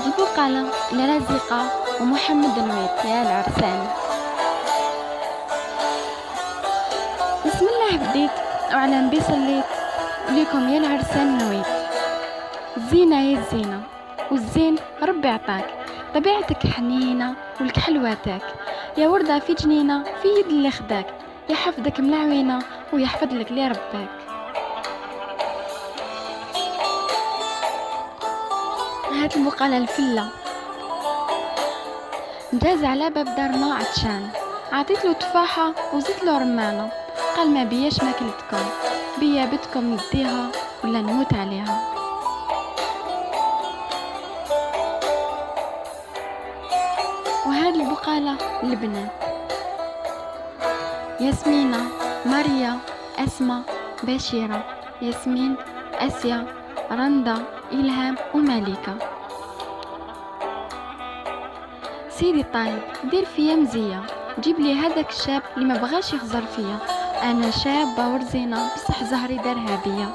البقالة لرزيقة ومحمد نويط يا العرسان. بسم الله بديت وعلى نبي صليت ليكم يا العرسان نويت. الزينة يا الزينة والزين ربي عطاك، طبيعتك حنينة والك حلواتك، يا وردة في جنينة في يد اللي خداك، يحفظك من العوينة ويحفظ لك اللي رباك. هات البقالة الفلة جاز على باب دارنا عطشان، عطيت له تفاحة وزيت له رمانة، قال ما بياش ماكلتكم، بيا بدكم نديها ولا نموت عليها. وهذه البقالة لبنات ياسمينة، ماريا، أسماء، بشيرة، ياسمين، أسيا، رندا، إلهام ومالكة. سيدي طيب دير فيا مزية، جيب لي هذاك الشاب اللي ما بغاش يخزر فيا، انا شابة ورزينة بصح زهري دارها بيا.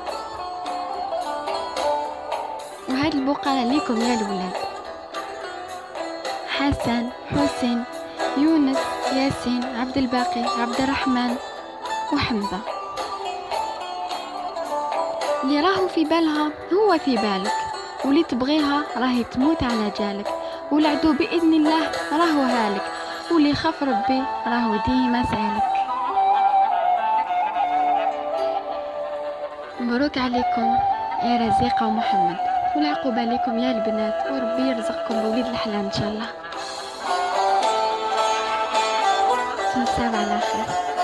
وهاد البقالة ليكم يا الولاد، حسن، حسين، يونس، ياسين، عبد الباقي، عبد الرحمن وحمزة. اللي راهو في بالها هو في بالك، واللي تبغيها راهي تموت على جالك، والعدو بإذن الله راهو هالك، واللي خاف ربي راهو ديما سالك. مبروك عليكم يا رزيقة ومحمد، والعقوبة عليكم يا البنات، وربي يرزقكم بوليد الحلال إن شاء الله. تنساو على خير.